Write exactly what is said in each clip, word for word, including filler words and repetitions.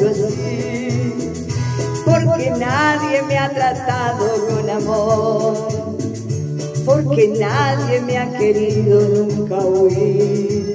hecho así, porque nadie me ha tratado con amor, porque nadie me ha querido nunca huir.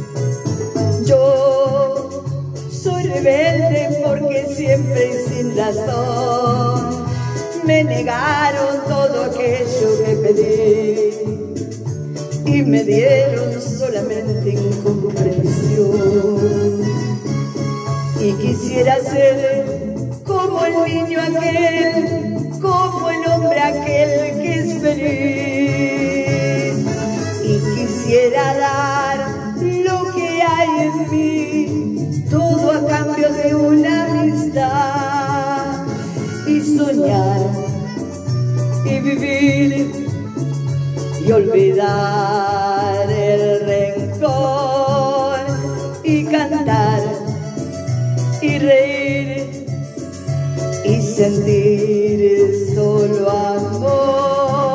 Yo soy rebelde porque siempre y sin razón me negaron todo aquello que pedí y me dieron solamente incomprensión. Y quisiera ser como el niño aquel, como el hombre aquel que es feliz. Y quisiera dar lo que hay en mí, todo a cambio de una amistad. Y soñar y vivir y olvidar el rencor y cantar y reír y sentir solo amor.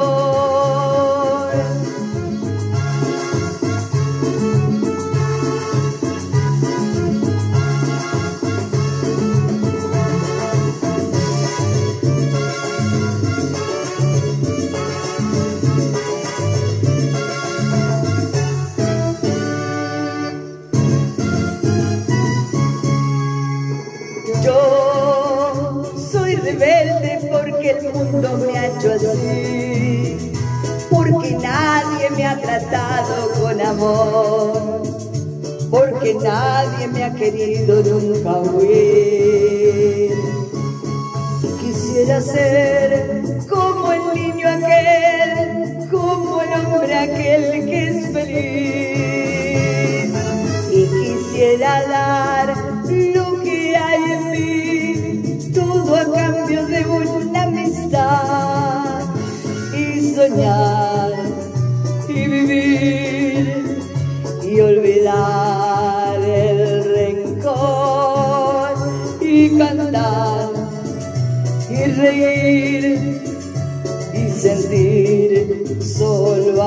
Yo soy rebelde porque el mundo me ha hecho así, porque nadie me ha tratado con amor, porque nadie me ha querido nunca huir. Y quisiera ser como el niño aquel, como el hombre aquel que es feliz. Y quisiera dar lo que hay en mí, todo a cambio de una amistad. Y soñar y vivir y olvidar el rencor y cantar y reír y sentir solo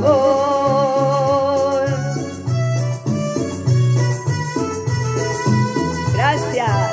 amor. Gracias.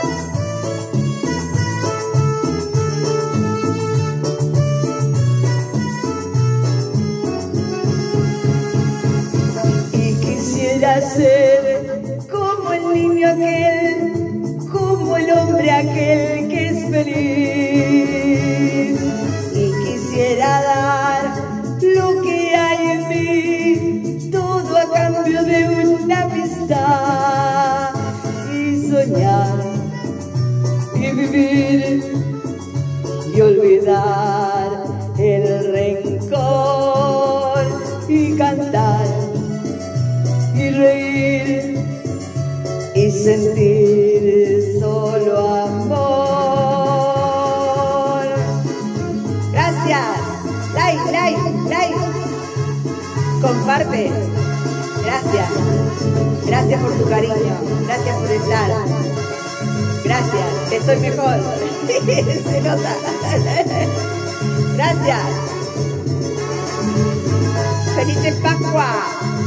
Y quisiera ser como el niño aquel, como el hombre aquel que es feliz. Y quisiera dar lo que hay en mí, todo a cambio de una amistad. Y soñar y vivir y olvidar el rencor y cantar y reír y sentir solo amor. Gracias. Like, like, like. Comparte. Gracias. Gracias por tu cariño. Gracias por estar. Gracias. Estoy mejor. Se nota. Gracias. Feliz Pascua.